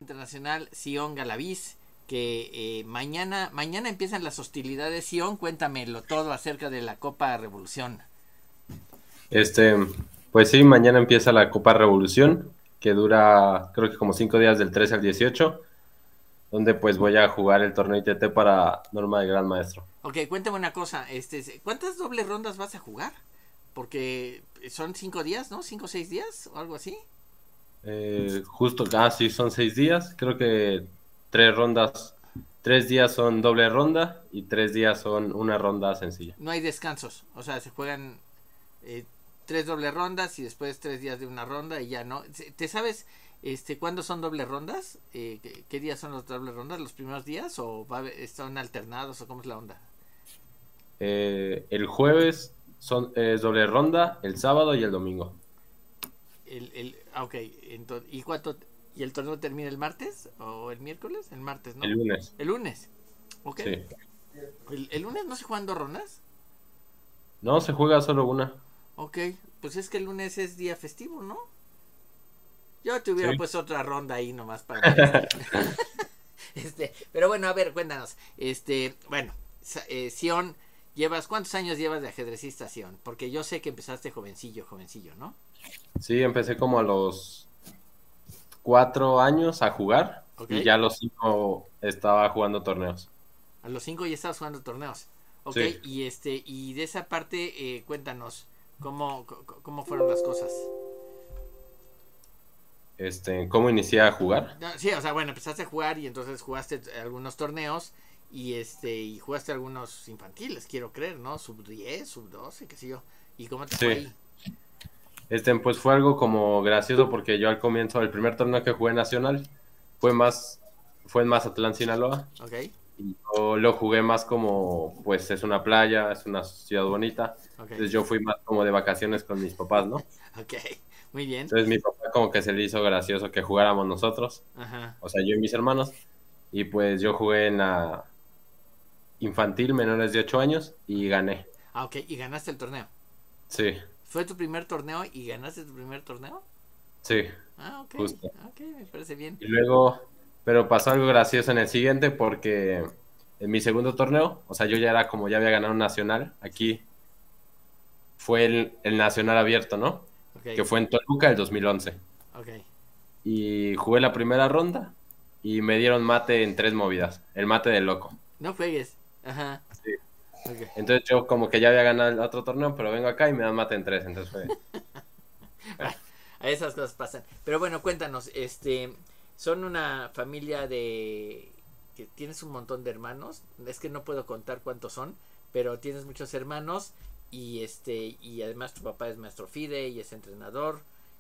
Internacional Sion Galaviz, que mañana empiezan las hostilidades. Sion, cuéntamelo todo acerca de la Copa Revolución. Este, pues sí, mañana empieza la Copa Revolución, que dura creo que como 5 días del 13 al 18, donde pues voy a jugar el torneo ITT para Norma de Gran Maestro. Ok, cuéntame una cosa, ¿cuántas dobles rondas vas a jugar? Porque son 5 días, ¿no? 5 o 6 días o algo así. Sí, son 6 días, creo que 3 rondas, 3 días son doble ronda y 3 días son una ronda sencilla. No hay descansos, o sea, se juegan eh, 3 dobles rondas y después 3 días de una ronda y ya no. ¿Te sabes cuándo son dobles rondas? ¿Qué días son las dobles rondas? ¿Los primeros días o están alternados o cómo es la onda? El jueves es doble ronda, el sábado y el domingo. Ok, entonces, ¿y el torneo termina el martes o el miércoles? El martes, El ¿no? lunes, El lunes, ok. sí. ¿El lunes no se juegan 2 rondas? No, se juega solo una. Ok, pues es que el lunes es día festivo, ¿no? Yo te hubiera Sí. puesto otra ronda ahí nomás para molestar. Pero bueno, a ver, cuéntanos. Bueno, Sion, ¿cuántos años llevas de ajedrecista, Sion? Porque yo sé que empezaste jovencillo, jovencillo, ¿no? Sí, empecé como a los 4 años a jugar Ok. y ya a los 5 estaba jugando torneos. A los 5 ya estabas jugando torneos. Ok, Sí. y de esa parte, cuéntanos, ¿cómo fueron las cosas? ¿Cómo inicié a jugar? No, sí, o sea, bueno, empezaste a jugar y entonces jugaste algunos torneos y jugaste algunos infantiles, quiero creer, ¿no? Sub 10 sub 12 qué sé yo. ¿Y cómo te fue Sí. ahí? Pues fue algo como gracioso porque yo al comienzo del primer torneo que jugué nacional fue más, fue en Mazatlán, Sinaloa, Ok, y yo lo jugué más como, pues es una playa, es una ciudad bonita, ok, entonces yo fui más como de vacaciones con mis papás, ¿no? ok, muy bien. Entonces mi papá como que se le hizo gracioso que jugáramos nosotros, Ajá. o sea, yo y mis hermanos, y pues yo jugué en la infantil menores de 8 años y gané. Ah, ok, y ganaste el torneo. Sí, ¿Fue tu primer torneo y ganaste tu primer torneo? sí, Ah, ok, justo. ok, me parece bien. Y luego, pero pasó algo gracioso en el siguiente porque en mi segundo torneo, o sea, yo ya era como ya había ganado un nacional, Sí, aquí fue el nacional abierto, ¿no? Que ok, fue en Toluca el 2011. ok. Y jugué la primera ronda y me dieron mate en 3 movidas, el mate del loco. No juegues. Ajá, Sí. ok. Entonces yo como que ya había ganado el otro torneo, pero vengo acá y me dan mate en 3, entonces fue... Bueno, esas cosas pasan. Pero bueno, cuéntanos, son una familia de que tienes un montón de hermanos. Es que no puedo contar cuántos son, pero tienes muchos hermanos y además tu papá es maestro FIDE y es entrenador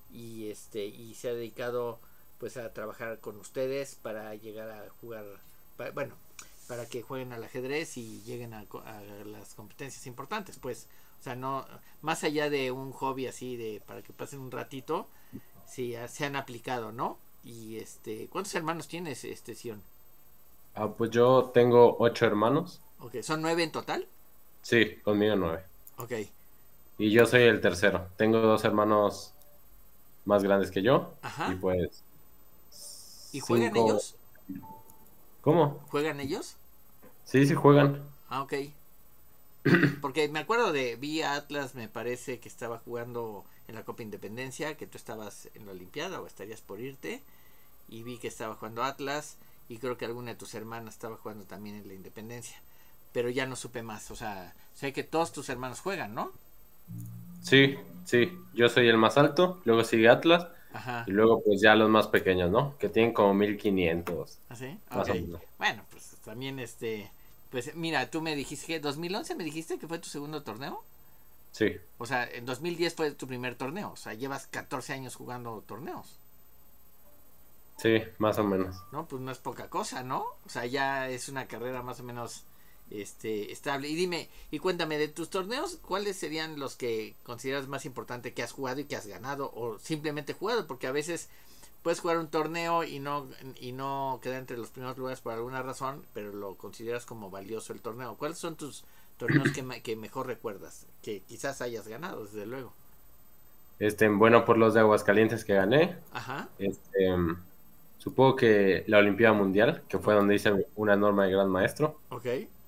y se ha dedicado pues a trabajar con ustedes para llegar a jugar, bueno, para que jueguen al ajedrez y lleguen a las competencias importantes, pues. O sea, no, más allá de un hobby así de para que pasen un ratito, sí, se han aplicado, ¿no? Y ¿cuántos hermanos tienes, Sion? Pues yo tengo 8 hermanos. Ok, ¿son 9 en total? Sí, conmigo 9. Ok, Y yo soy el tercero. Tengo 2 hermanos más grandes que yo y ajá. pues ¿Y juegan 5. ellos? ¿Cómo? ¿Juegan ellos? Sí, sí juegan. Ah, ok. Porque me acuerdo vi a Atlas, me parece que estaba jugando en la Copa Independencia, que tú estabas en la Olimpiada o estarías por irte, y vi que estaba jugando Atlas, y creo que alguna de tus hermanas estaba jugando también en la Independencia. Pero ya no supe más, o sea, sé que todos tus hermanos juegan, ¿no? Sí, sí. Yo soy el más alto, luego sigue Atlas y Ajá. luego pues ya los más pequeños, ¿no? Que tienen como 1500, ¿Así? Ok. más o menos. Bueno, pues también pues mira, tú me dijiste que 2011 me dijiste que fue tu segundo torneo. Sí, O sea, en 2010 fue tu primer torneo. O sea, llevas 14 años jugando torneos. sí, más o menos. ¿No? Pues no es poca cosa, ¿no? O sea, ya es una carrera más o menos estable. Y dime, y cuéntame, de tus torneos, ¿cuáles serían los que consideras más importante que has jugado y que has ganado? O simplemente jugado, porque a veces puedes jugar un torneo y no quedar entre los primeros lugares por alguna razón, pero lo consideras como valioso el torneo. ¿Cuáles son tus torneos que mejor recuerdas? Que quizás hayas ganado, desde luego. Bueno, por los de Aguascalientes que gané, Ajá, este, supongo que la Olimpiada Mundial, que fue Ok. donde hice una norma de Gran Maestro. Ok.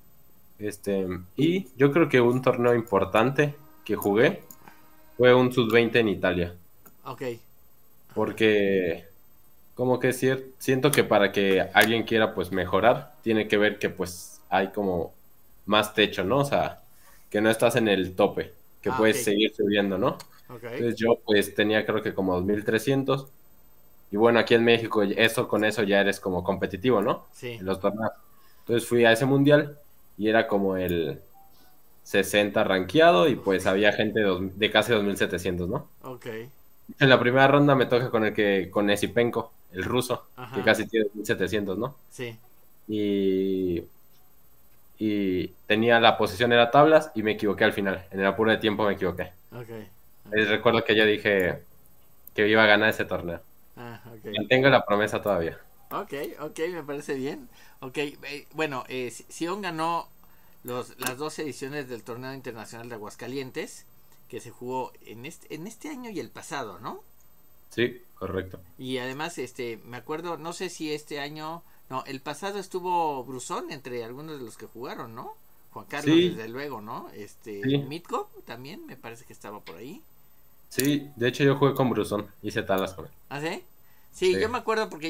Y yo creo que un torneo importante que jugué fue un sub-20 en Italia, Ok. Ajá. porque como que siento que para que alguien quiera pues mejorar, tiene que ver que pues hay como más techo, ¿no? O sea, que no estás en el tope, que Ah, ok. puedes seguir subiendo, ¿no? Ok. Entonces yo pues tenía creo que como 2.300 y bueno, aquí en México eso con eso ya eres como competitivo, ¿no? Sí. En los torneos. Entonces fui a ese mundial y era como el 60 rankeado y pues había gente de casi 2.700, ¿no? Ok. En la primera ronda me toca con Esipenko, el ruso, que Ajá. casi tiene 1.700, ¿no? Sí. Y, y tenía la posición era tablas y me equivoqué al final. En el apuro de tiempo me equivoqué. Ok. Y Ok. recuerdo que yo dije que iba a ganar ese torneo. Ah, ok. Mantengo la promesa todavía. Ok, ok, me parece bien. Ok, bueno, Sion ganó las dos ediciones del Torneo Internacional de Aguascalientes, que se jugó en este año y el pasado, ¿no? Sí, correcto. Y además, me acuerdo, no sé si este año, no, el pasado estuvo Brusón entre algunos de los que jugaron, ¿no? Juan Carlos, Sí, desde luego, ¿no? sí, Mitko también, me parece que estaba por ahí. sí. De hecho, yo jugué con Brusón. Hice talas con él. ¿Ah, sí? Sí, Sí, yo me acuerdo porque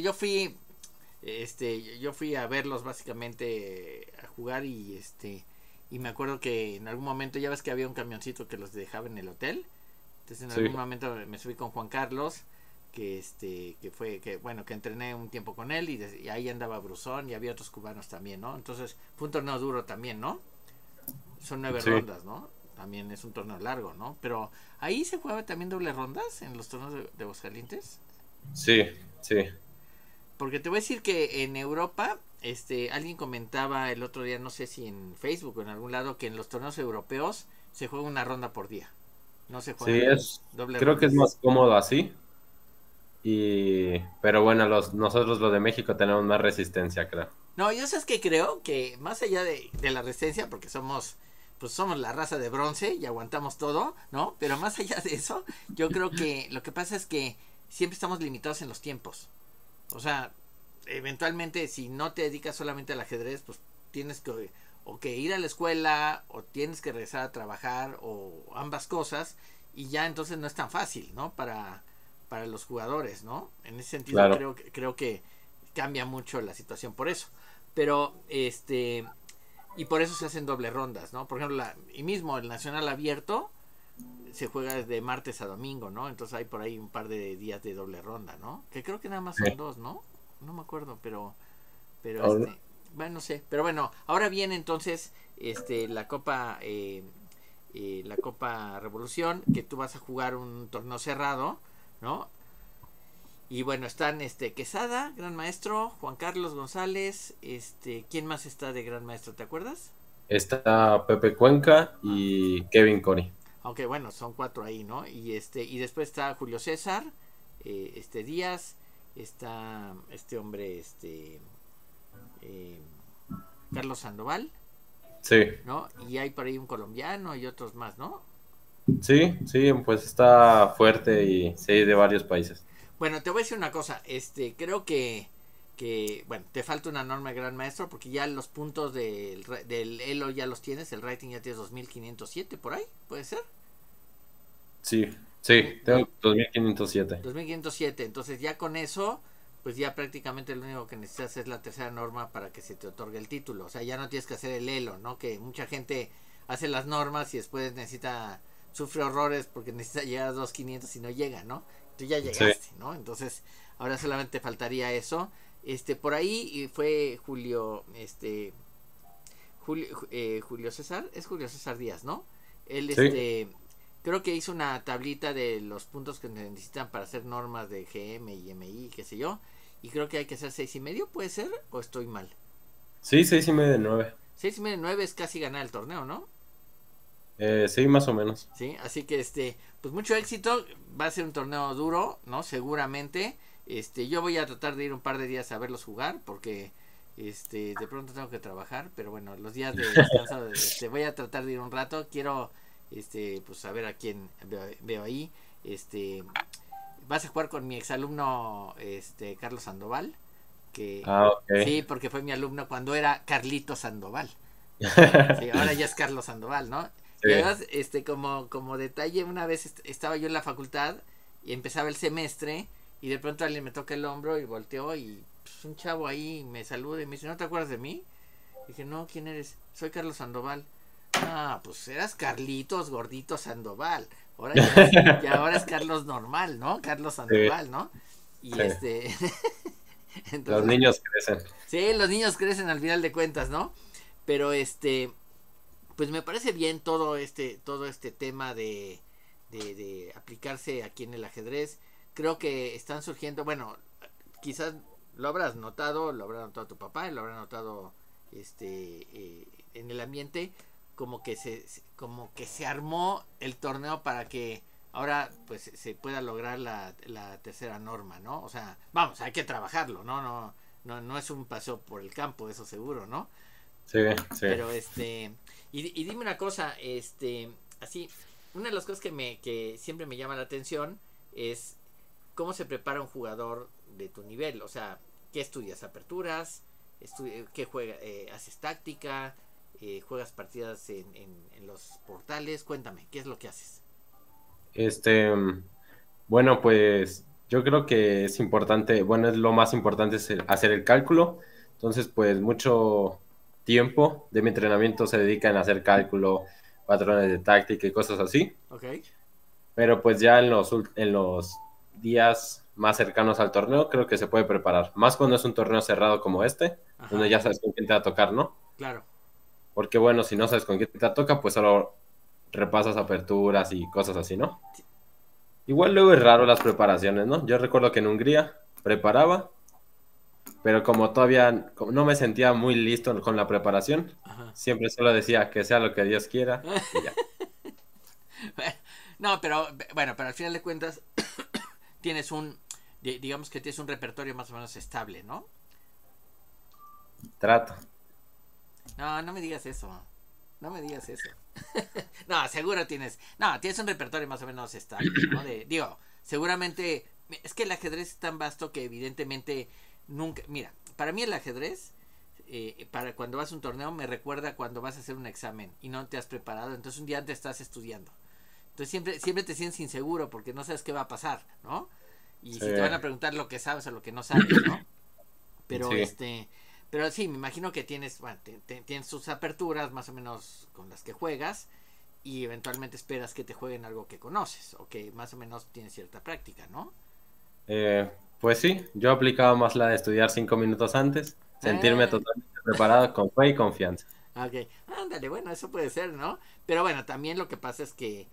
yo fui a verlos básicamente a jugar y me acuerdo que en algún momento ya ves que había un camioncito que los dejaba en el hotel. Entonces en sí, algún momento me subí con Juan Carlos, que fue que bueno, que entrené un tiempo con él y ahí andaba Brusón y había otros cubanos también, ¿no? Entonces fue un torneo duro también, ¿no? Son 9 rondas, ¿no? También es un torneo largo, ¿no? Pero ahí se jugaba también doble rondas en los torneos de Aguascalientes. sí, sí. Porque te voy a decir que en Europa, alguien comentaba el otro día, no sé si en Facebook o en algún lado, que en los torneos europeos se juega una ronda por día. No se Sí, juegan doble creo que es rondas. más cómodo así. Pero bueno, nosotros los de México tenemos más resistencia, creo. No, yo sabes que creo que más allá de la resistencia, porque pues somos la raza de bronce y aguantamos todo, ¿no? Pero más allá de eso, yo creo que lo que pasa es que siempre estamos limitados en los tiempos. O sea, eventualmente si no te dedicas solamente al ajedrez, pues tienes que o que ir a la escuela o tienes que regresar a trabajar o ambas cosas y ya entonces no es tan fácil, ¿no? Para los jugadores, ¿no? En ese sentido Claro. creo que cambia mucho la situación por eso. Pero y por eso se hacen doble rondas, ¿no? Por ejemplo, y mismo el Nacional Abierto se juega de martes a domingo, ¿no? Entonces hay por ahí un par de días de doble ronda, ¿no? Que creo que nada más son Sí. dos, ¿no? No me acuerdo, pero Ahora- bueno, no sé. Pero bueno, ahora viene entonces, la Copa Revolución, que tú vas a jugar un torneo cerrado, ¿no? Y bueno, están Quesada, Gran Maestro, Juan Carlos González, ¿quién más está de Gran Maestro? ¿Te acuerdas? Está Pepe Cuenca Ah, y Kevin Cori. aunque bueno, son cuatro ahí, ¿no? Y después está Julio César, Díaz, está este hombre, eh, Carlos Sandoval, Sí, ¿no? Y hay por ahí un colombiano y otros más, ¿no? sí, sí, pues está fuerte y sí, de varios países. Bueno, te voy a decir una cosa, creo bueno, te falta una norma de Gran Maestro porque ya los puntos del Elo ya los tienes, el rating ya tienes 2507 por ahí, ¿puede ser? Sí, sí, Dos- tengo 2.507. 2507, entonces ya con eso, pues ya prácticamente lo único que necesitas es la tercera norma para que se te otorgue el título, o sea, ya no tienes que hacer el Elo, ¿no? Que mucha gente hace las normas y después sufre horrores porque necesita llegar a 2500 y no llega, ¿no? Tú ya Sí, llegaste, ¿no? Entonces, ahora solamente faltaría eso. Por ahí fue Julio César, es Julio César Díaz, ¿no? Él, sí, creo que hizo una tablita de los puntos que necesitan para hacer normas de GM y MI, qué sé yo. Y creo que hay que hacer 6.5, ¿puede ser? ¿O estoy mal? sí, 6.5 de 9. 6.5 de 9 es casi ganar el torneo, ¿no? Sí, más o menos. Sí, así que pues mucho éxito. Va a ser un torneo duro, ¿no? Seguramente. Yo voy a tratar de ir un par de días a verlos jugar porque de pronto tengo que trabajar, pero bueno, los días de descanso voy a tratar de ir un rato. Quiero pues saber a quién veo ahí. Vas a jugar con mi exalumno Carlos Sandoval. porque Ok. sí, porque fue mi alumno cuando era Carlito Sandoval. Sí, ahora ya es Carlos Sandoval, ¿no? Sí. Y además, como detalle, una vez estaba yo en la facultad y empezaba el semestre y de pronto alguien me toca el hombro y volteó y pues, un chavo ahí me saluda y me dice, ¿no te acuerdas de mí? Dije, no, ¿quién eres? Soy Carlos Sandoval. Ah, pues eras Carlitos Gordito Sandoval. Ahora es Carlos normal, ¿no? Carlos Sí, Sandoval, ¿no? Y sí. Los entonces, niños crecen. sí, los niños crecen al final de cuentas, ¿no? Pero pues me parece bien todo este tema de aplicarse aquí en el ajedrez. Creo que están surgiendo, bueno, quizás lo habrá notado tu papá, lo habrá notado en el ambiente, como que se armó el torneo para que ahora pues se pueda lograr la tercera norma, ¿no? O sea, vamos, hay que trabajarlo, no es un paseo por el campo, eso seguro, ¿no? Sí, sí. Pero y dime una cosa, así, una de las cosas que siempre me llama la atención es cómo se prepara un jugador de tu nivel, o sea, ¿qué estudias? ¿Aperturas? ¿Qué juegas? ¿Haces táctica? ¿Juegas partidas en los portales? Cuéntame, ¿qué es lo que haces? Este, bueno, pues yo creo que es importante, bueno, es lo más importante es hacer el cálculo. Entonces, pues mucho tiempo de mi entrenamiento se dedica en hacer cálculo, patrones de táctica y cosas así. Ok. Pero pues ya en los días más cercanos al torneo creo que se puede preparar. Más cuando es un torneo cerrado como este, donde Ajá, ya sabes con quién te va a tocar, ¿no? claro. Porque bueno, si no sabes con quién te toca, pues solo repasas aperturas y cosas así, ¿no? Igual luego es raro las preparaciones, ¿no? Yo recuerdo que en Hungría preparaba, pero como todavía no me sentía muy listo con la preparación, Ajá. siempre solo decía que sea lo que Dios quiera y ya. No, pero bueno, pero al final de cuentas tienes digamos que tienes un repertorio más o menos estable, ¿no? Trato. No, no me digas eso. No me digas eso. No, seguro tienes. No, tienes un repertorio más o menos estable, ¿no? Digo, seguramente. Es que el ajedrez es tan vasto que evidentemente nunca. Mira, para mí el ajedrez, para cuando vas a un torneo, me recuerda cuando vas a hacer un examen y no te has preparado. Entonces un día antes estás estudiando. Entonces siempre te sientes inseguro porque no sabes qué va a pasar, ¿no? Y Sí, si te van a preguntar lo que sabes o lo que no sabes, ¿no? Pero sí. pero sí, me imagino que tienes, bueno, tienes tus aperturas más o menos con las que juegas y eventualmente esperas que te jueguen algo que conoces o que más o menos tienes cierta práctica, ¿no? Pues sí, yo aplicaba más la de estudiar 5 minutos antes, sentirme Eh, totalmente preparado con fe y confianza. ok, ándale, bueno, eso puede ser, ¿no? Pero bueno, también lo que pasa es que,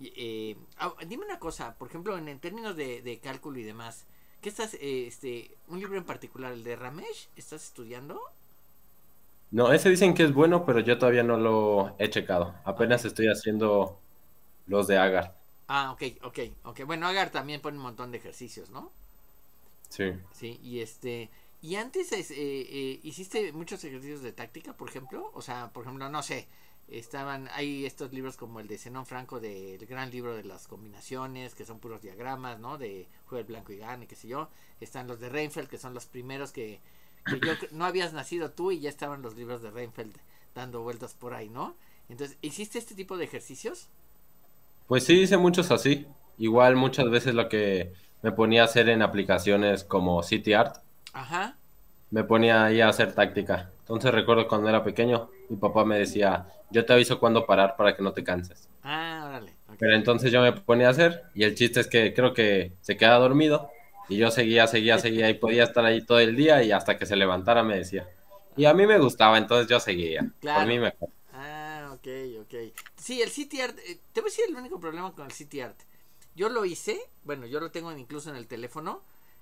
dime una cosa, por ejemplo, en términos de cálculo y demás, ¿qué estás, un libro en particular, el de Ramesh, estás estudiando? No, ese dicen que es bueno, pero yo todavía no lo he checado. Ok. Apenas estoy haciendo los de Agar. Ah, ok. Bueno, Agar también pone un montón de ejercicios, ¿no? Sí. Sí, y antes hiciste muchos ejercicios de táctica, por ejemplo, o sea, por ejemplo, no sé, hay estos libros como el de Zenón Franco del gran libro de las combinaciones, que son puros diagramas, ¿no? De juega el blanco y gane, qué sé yo. Están los de Reinfeldt, que son los primeros no habías nacido tú y ya estaban los libros de Reinfeldt dando vueltas por ahí, ¿no? Entonces, ¿hiciste este tipo de ejercicios? Pues sí, hice muchos así. Igual muchas veces lo que me ponía a hacer en aplicaciones como CityArt, Ajá. me ponía ahí a hacer táctica. Entonces recuerdo cuando era pequeño, mi papá me decía, yo te aviso cuándo parar para que no te canses. Ah, órale, ok. Pero entonces yo me ponía a hacer y el chiste es que creo que se quedaba dormido y yo seguía y podía estar ahí todo el día y hasta que se levantara me decía. Y a mí me gustaba, entonces yo seguía. Por mí Claro. mejor. Ah, ok. Sí, el City Art, te voy a decir el único problema con el City Art. Yo lo hice, bueno, yo lo tengo incluso en el teléfono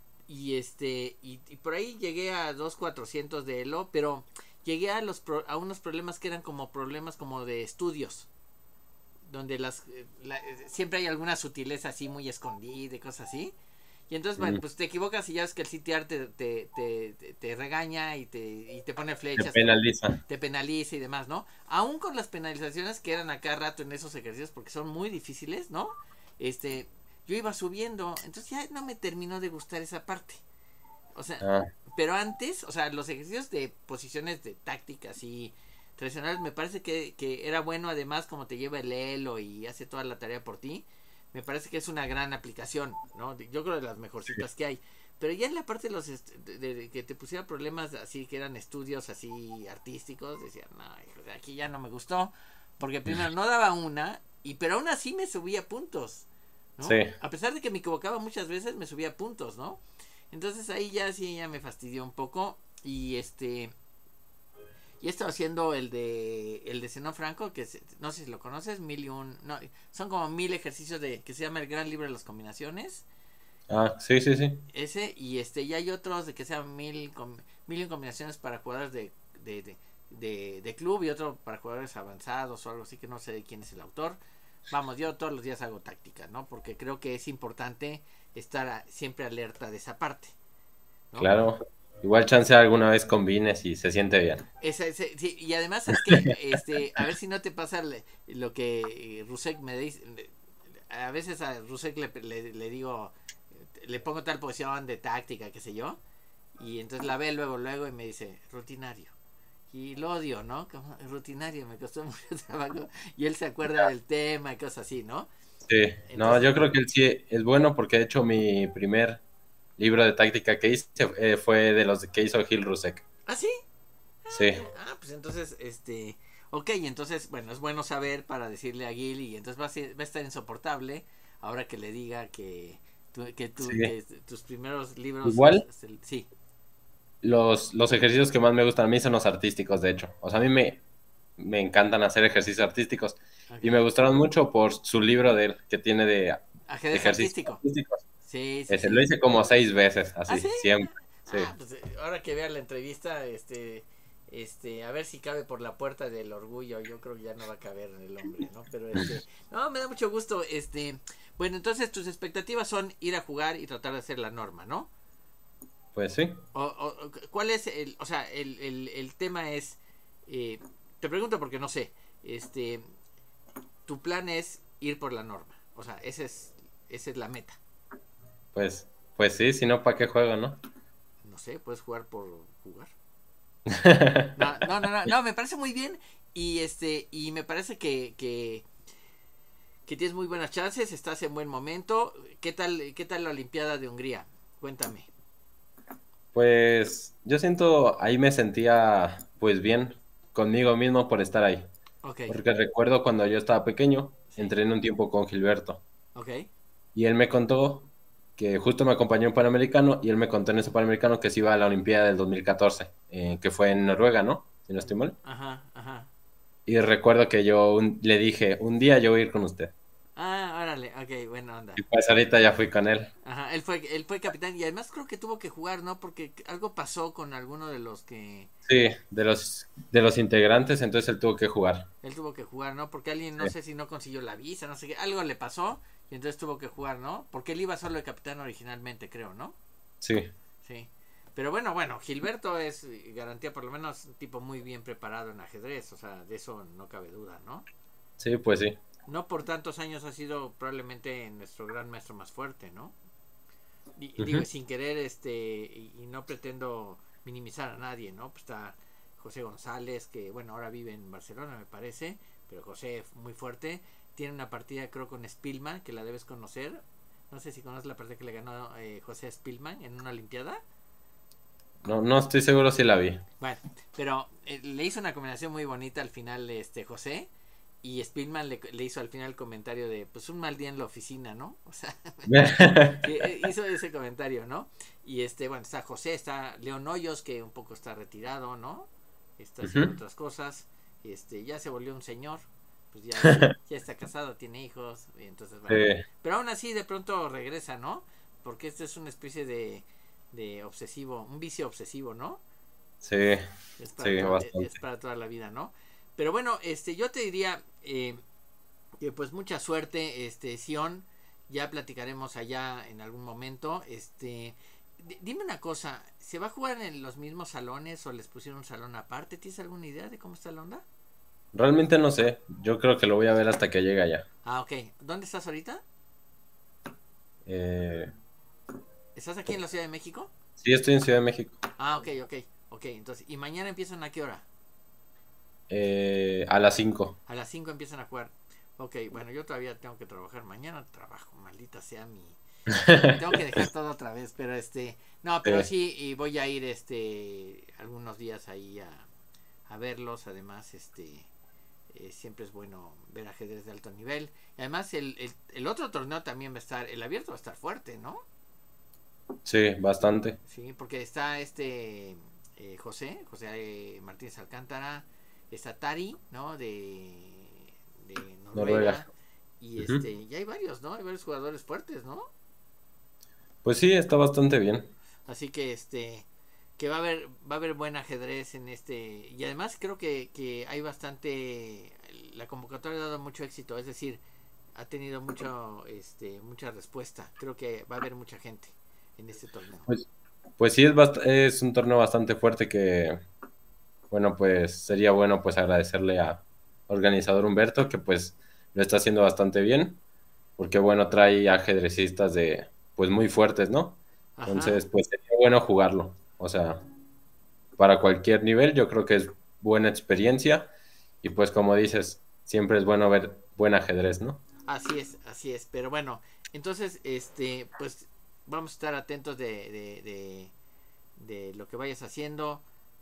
y por ahí llegué a 2400 de Elo, pero llegué a unos problemas que eran como problemas como de estudios, donde siempre hay alguna sutileza así muy escondida y cosas así. Y entonces, bueno, Mm, pues te equivocas y ya ves que el CTR te regaña y te pone me flechas, penaliza. te penaliza y demás, ¿no? Aún con las penalizaciones que eran acá rato en esos ejercicios porque son muy difíciles, ¿no? Yo iba subiendo, entonces ya no me terminó de gustar esa parte. O sea, Ah, pero antes, o sea, los ejercicios de posiciones de tácticas y tradicionales me parece que era bueno, además como te lleva el elo y hace toda la tarea por ti, me parece que es una gran aplicación, ¿no? Yo creo de las mejorcitas que hay. Pero ya en la parte de los de que te pusiera problemas así que eran estudios así artísticos, decía, no, hijo, de aquí ya no me gustó, porque primero no daba una, y pero aún así me subía puntos, sí, ¿no? A pesar de que me equivocaba muchas veces, me subía puntos, ¿no? Entonces ahí ya sí ya me fastidió un poco y y he estado haciendo el de Zenón Franco, que no sé si lo conoces, mil y un, no, son como 1000 ejercicios de que se llama el Gran Libro de las Combinaciones. sí, sí, sí. Ese, y y hay otros de que sean 1000 combinaciones para jugadores de club y otro para jugadores avanzados o algo así, que no sé de quién es el autor. Vamos, yo todos los días hago táctica, ¿no? Porque creo que es importante estar siempre alerta de esa parte, ¿no? Claro. Igual chance alguna vez combines y se siente bien. Sí, y además, ¿sabes qué? A ver si no te pasa lo que Rusek me dice. A veces a Rusek le digo, le pongo tal posición de táctica, qué sé yo, y entonces la ve luego y me dice, rutinario. Y lo odio, ¿no? Como rutinario, me costó mucho trabajo. Y él se acuerda del tema y cosas así, ¿no? Sí, no, Entonces, yo creo que él sí es bueno porque de hecho mi primer libro de táctica que hice fue de los que hizo Gil Rusek. ¿ah, sí? Sí, Pues entonces, ok, entonces, bueno, es bueno saber para decirle a Gil y entonces va a estar insoportable ahora que le diga sí. que tus primeros libros, Igual sí, los ejercicios que más me gustan a mí son los artísticos, de hecho. O sea, a mí me encantan hacer ejercicios artísticos y me ok. gustaron mucho por su libro de él que tiene de Ajedrez ejercicios artístico. artísticos. Sí, sí, Ese lo sí. hice como 6 veces, ¿Ah, así, sí? siempre. Sí. Pues ahora que vea la entrevista, a ver si cabe por la puerta del orgullo. Yo creo que ya no va a caber en el hombre, ¿no? Pero no, me da mucho gusto. Bueno, entonces tus expectativas son ir a jugar y tratar de hacer la norma, ¿no? Pues sí. ¿Cuál es o sea, el tema es, te pregunto porque no sé, tu plan es ir por la norma, o sea, esa es la meta. Pues, pues sí, si no, ¿para qué juego, no? No sé, puedes jugar por jugar. No, me parece muy bien y me parece que tienes muy buenas chances, estás en buen momento. Qué tal la Olimpiada de Hungría? Cuéntame. Pues yo siento, ahí me sentía pues bien conmigo mismo por estar ahí. Ok, Porque recuerdo cuando yo estaba pequeño, sí, entrené un tiempo con Gilberto ok, y él me contó que justo me acompañó en Panamericano y él me contó en ese Panamericano que se iba a la Olimpiada del 2014, que fue en Noruega, ¿no? Si no estoy mal. ajá, ajá. Y recuerdo que yo le dije, un día yo voy a ir con usted. Órale, ok, buena onda. Y pues ahorita ya fui con él. Ajá, él fue capitán y además creo que tuvo que jugar, ¿no? Porque algo pasó con alguno de los que Sí, de los integrantes, entonces él tuvo que jugar. él tuvo que jugar, ¿no? Porque alguien, no Sí, sé si no consiguió la visa, no sé qué, algo le pasó y entonces tuvo que jugar, ¿no? Porque él iba solo de capitán originalmente, creo, ¿no? sí, Sí. Pero bueno, Gilberto es garantía por lo menos un tipo muy bien preparado en ajedrez, o sea, de eso no cabe duda, ¿no? sí, pues sí. No por tantos años ha sido probablemente nuestro gran maestro más fuerte, ¿no? Digo, Ujú. sin querer, y no pretendo minimizar a nadie, ¿no? Pues está José González, que bueno, ahora vive en Barcelona, me parece, pero José muy fuerte. Tiene una partida, creo, con Spielman, que la debes conocer. No sé si conoces la partida que le ganó José Spielman en una Olimpiada. No, no estoy seguro si la vi. Bueno, pero le hizo una combinación muy bonita al final José. Y Spielman le hizo al final el comentario de, pues un mal día en la oficina, ¿no? O sea, sí, hizo ese comentario, ¿no? Y bueno, está José, está León Hoyos, que un poco está retirado, ¿no? Está haciendo Ujú. otras cosas. Ya se volvió un señor, pues ya está casado, tiene hijos, y entonces, Sí, bueno. Pero aún así, de pronto regresa, ¿no? Porque este es una especie de obsesivo, un vicio obsesivo, ¿no? sí, sí, Es bastante. para toda la vida, ¿no? Pero bueno, yo te diría que pues mucha suerte, Sion. Ya platicaremos allá en algún momento. Dime una cosa, ¿se va a jugar en los mismos salones o les pusieron un salón aparte? ¿Tienes alguna idea de cómo está la onda? Realmente no sé. Yo creo que lo voy a ver hasta que llegue allá. Ok. ¿Dónde estás ahorita? Eh, ¿Estás aquí en la Ciudad de México? Sí, estoy en Ciudad de México. Ah, ok, ok, ok. Entonces, ¿y mañana empiezan a qué hora? A las 5. A las 5 empiezan a jugar. Ok, bueno, yo todavía tengo que trabajar. Mañana trabajo, maldita sea mi... Tengo que dejar todo otra vez, pero no, pero sí, y voy a ir algunos días ahí a verlos. Además, siempre es bueno ver ajedrez de alto nivel. Y además, el otro torneo también va a estar, el abierto va a estar fuerte, ¿no? Sí, bastante. Sí, porque está José Martínez Alcántara, está Tari, ¿no? De Noruega. Noruega. Y Ujú. ya hay varios, ¿no? Hay varios jugadores fuertes, ¿no? Pues sí, está bastante bien. Así que va a haber buen ajedrez en y además creo que hay bastante, la convocatoria ha dado mucho éxito, es decir, ha tenido mucha respuesta. Creo que va a haber mucha gente en este torneo. Pues, pues sí, es un torneo bastante fuerte que, bueno, pues sería bueno pues agradecerle a organizador Humberto que pues lo está haciendo bastante bien, porque bueno, trae ajedrecistas de pues muy fuertes, ¿no? Ajá. Entonces, pues sería bueno jugarlo. O sea, para cualquier nivel yo creo que es buena experiencia y pues como dices, siempre es bueno ver buen ajedrez, ¿no? Así es, así es. Pero bueno, entonces, pues vamos a estar atentos de lo que vayas haciendo.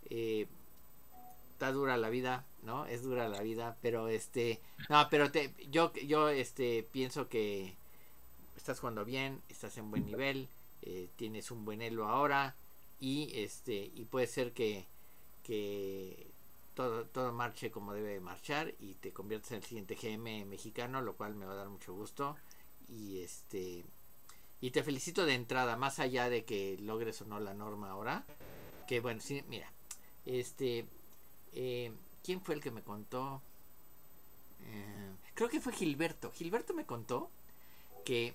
Está dura la vida, ¿no? Es dura la vida, pero no, pero yo pienso que estás jugando bien, estás en buen nivel, tienes un buen elo ahora y puede ser que todo marche como debe marchar y te conviertas en el siguiente GM mexicano, lo cual me va a dar mucho gusto y y te felicito de entrada, más allá de que logres o no la norma ahora, que bueno, sí, mira, este ¿quién fue el que me contó? Creo que fue Gilberto me contó que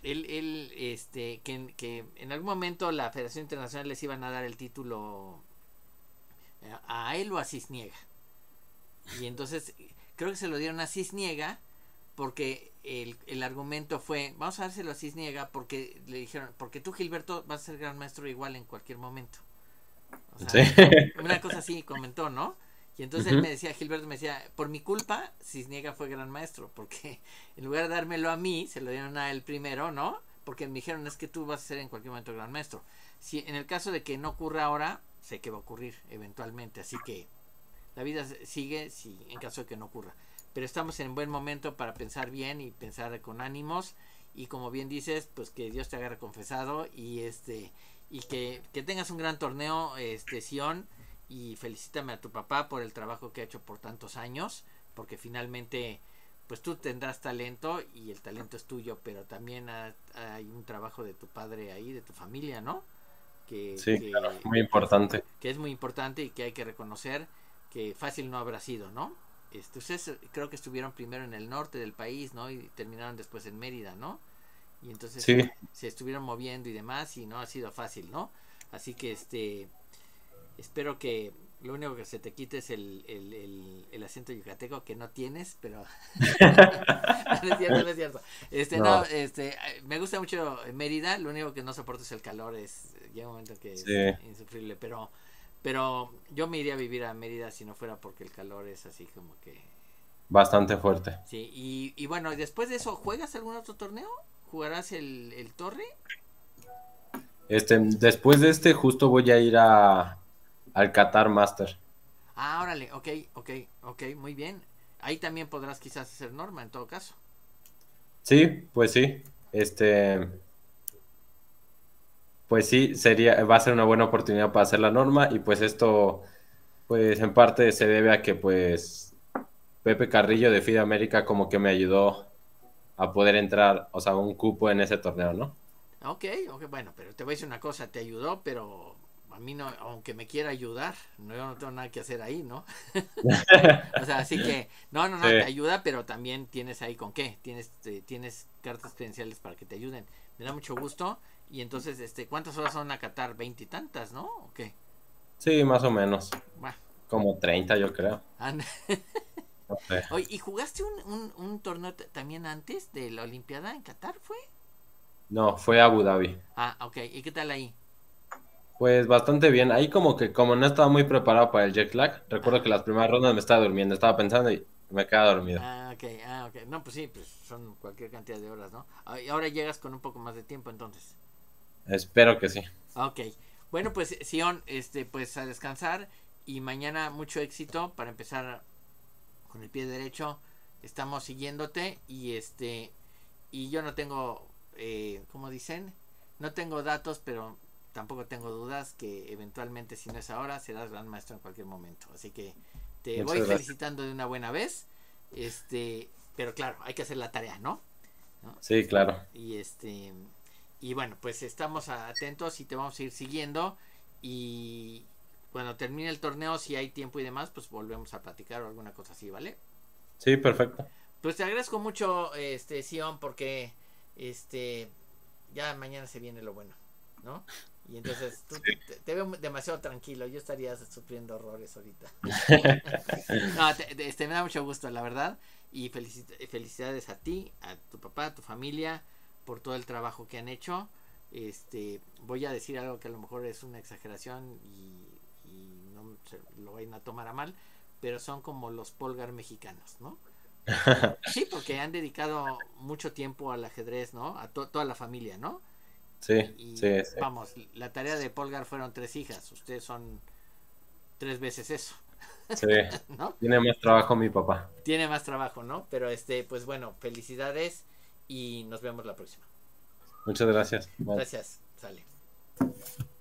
que en algún momento la Federación Internacional les iban a dar el título a él o a Cisniega. Y entonces creo que se lo dieron a Cisniega porque el argumento fue, vamos a dárselo a Cisniega porque le dijeron, porque tú Gilberto vas a ser gran maestro igual en cualquier momento. O Sí. sea, una cosa así comentó, ¿no? Y entonces él me Ujú. decía, Gilberto me decía, por mi culpa, Cisniega fue gran maestro, porque en lugar de dármelo a mí, se lo dieron a él primero, ¿no? Porque me dijeron, es que tú vas a ser en cualquier momento gran maestro. Si en el caso de que no ocurra ahora, sé que va a ocurrir eventualmente, así que la vida sigue si en caso de que no ocurra. Pero estamos en buen momento para pensar bien y pensar con ánimos y como bien dices, pues que Dios te agarre confesado y que tengas un gran torneo, Sion, y felicítame a tu papá por el trabajo que ha hecho por tantos años, porque finalmente pues tú tendrás talento y el talento es tuyo, pero también hay un trabajo de tu padre ahí, de tu familia, ¿no? Que, Sí, claro, que, muy que, importante. que es muy importante y que hay que reconocer que fácil no habrá sido, ¿no? Ustedes creo que estuvieron primero en el norte del país, ¿no? Y terminaron después en Mérida, ¿no? Y entonces Sí, se estuvieron moviendo y demás y no ha sido fácil, ¿no? Así que espero que lo único que se te quite es el acento yucateco que no tienes, pero no es cierto, no es cierto. No, no, me gusta mucho Mérida, lo único que no soporto es el calor, llega un momento que sí, es insufrible, pero yo me iría a vivir a Mérida si no fuera porque el calor es así como que bastante fuerte. sí, y bueno, después de eso, ¿juegas algún otro torneo? ¿Jugarás el Torre? Después de justo voy a ir al Qatar Master. Ah, órale, ok, ok, ok, muy bien. Ahí también podrás quizás hacer norma en todo caso. Sí, pues sí. Pues sí, va a ser una buena oportunidad para hacer la norma y pues esto, pues en parte se debe a que pues Pepe Carrillo de FIDE América como que me ayudó a poder entrar, o sea, un cupo en ese torneo, ¿no? Ok, ok, bueno, pero te voy a decir una cosa, te ayudó, pero a mí no, aunque me quiera ayudar, no, yo no tengo nada que hacer ahí, ¿no? O sea, así que, no, no, Sí, no, te ayuda, pero también tienes ahí con qué, tienes cartas credenciales para que te ayuden. Me da mucho gusto. Y entonces, ¿cuántas horas son a Qatar? ¿20 y tantas, no? ¿O qué? sí, más o menos. Bueno, Como 30 yo creo. anda. No sé. Oye, ¿y jugaste un torneo también antes de la Olimpiada en Qatar, fue? No, fue a Abu Dhabi. Ah, ok. ¿Y qué tal ahí? Pues bastante bien. Ahí como no estaba muy preparado para el jet lag, recuerdo que Ajá. las primeras rondas me estaba durmiendo, estaba pensando y me quedaba dormido. Ah, ok, ah, ok. No, pues sí, pues son cualquier cantidad de horas, ¿no? Ah, y ahora llegas con un poco más de tiempo, entonces. Espero que sí. Ok. Bueno, pues Sion, pues a descansar y mañana mucho éxito para empezar con el pie derecho. Estamos siguiéndote y yo no tengo, ¿cómo dicen? No tengo datos, pero tampoco tengo dudas que eventualmente, si no es ahora, serás gran maestro en cualquier momento. Así que te voy Muchas gracias. felicitando de una buena vez. Pero claro, hay que hacer la tarea, ¿no? ¿No? Sí, claro. Y y bueno, pues estamos atentos y te vamos a ir siguiendo y cuando termine el torneo, si hay tiempo y demás, pues volvemos a platicar o alguna cosa así, ¿vale? Sí, perfecto. Pues te agradezco mucho, Sion, porque este ya mañana se viene lo bueno, ¿no? Y entonces tú Sí. te veo demasiado tranquilo, yo estaría sufriendo horrores ahorita. No, me da mucho gusto, la verdad. Y felicidades a ti, a tu papá, a tu familia, por todo el trabajo que han hecho. Voy a decir algo que a lo mejor es una exageración y no se lo vayan a tomar a mal, pero son como los Polgar mexicanos, ¿no? Sí, porque han dedicado mucho tiempo al ajedrez, ¿no? A toda la familia, ¿no? Sí, Y sí, sí. vamos, la tarea de Polgar fueron 3 hijas, ustedes son 3 veces eso, Sí. ¿no? Tiene más trabajo mi papá. Tiene más trabajo, ¿no? Pero pues bueno, felicidades y nos vemos la próxima. Muchas gracias. Bye. Gracias, sale.